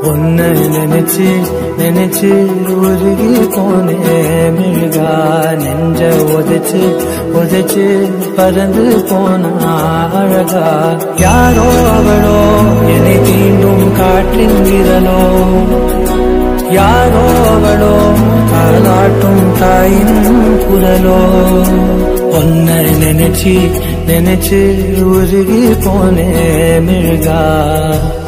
உன்னை நினைச்சு நினைச்சு உருகி போனே மிழ்கா நெஞ்ச உதைச்சு உதைச்சு பறந்து போனா அழகா யாரோ அவளோ என்னை தீண்டும் காற்றின் விரலோ யாரோ அவளோ தாலாட்டும் தாயின் குரலோ உன்னை நினைச்சு நினைச்சு உருகி போனே மிழ்கா